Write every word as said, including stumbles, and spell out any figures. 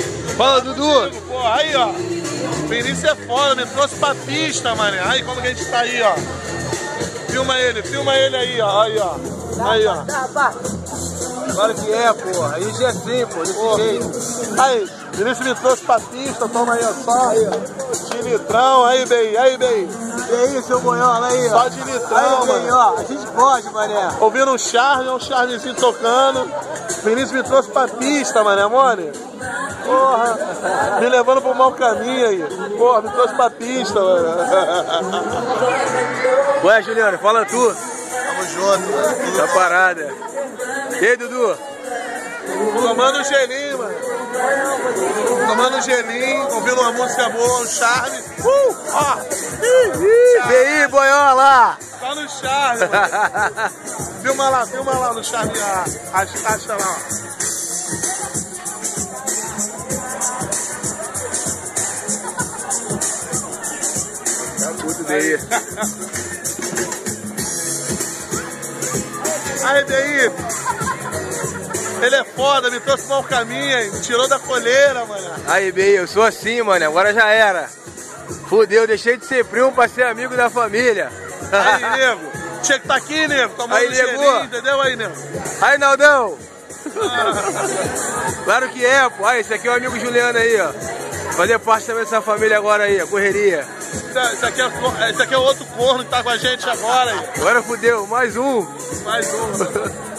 Fala, Dudu. Pô, aí, ó. Vinícius é foda, me trouxe pra pista, mané. Aí como que a gente tá aí, ó. Filma ele, filma ele aí, ó. Aí, ó. Aí, ó. Claro que é, porra. Aí já é assim, pô, desse Porra. jeito. Aí, Vinícius me trouxe pra pista, toma aí, ó. Só aí, ó. De litrão, aí, bem, aí, bem. E aí, seu boiola, aí, ó. Só de litrão, aí, bem, mano. ó. A gente pode, mané. Ouvindo um charme, um charmezinho tocando. Vinícius me trouxe pra pista, mané, mole. Porra, me levando pro mau caminho aí. Porra, me trouxe pra pista, mano. Ué, Juliano, fala tu. Tamo junto, mano. Tá parada. E aí, Dudu? Tomando um gelinho, mano. Tomando um gelinho, ouvindo uma música boa, um charme. Uh! Ó! Vem aí, boiola! Tá no charme, mano. Filma lá, filma lá no charme, a, as caixas lá, ó. Tá puto daí. Aí, D I, ele é foda, me trouxe mau caminho, hein? Me tirou da coleira, mano. Aí, bem, eu sou assim, mano, agora já era. Fudeu, deixei de ser primo pra ser amigo da família. Aí, nego, tinha que tá aqui, nego, tomando Aí, um gelinho, entendeu aí, nego? Aí, Naldão. Claro que é, pô. Aí, esse aqui é o amigo Juliano aí, ó. Fazer parte também dessa família agora aí, a correria. Esse aqui, é, esse aqui é outro corno que tá com a gente agora aí. Agora fudeu, mais um. Mais um.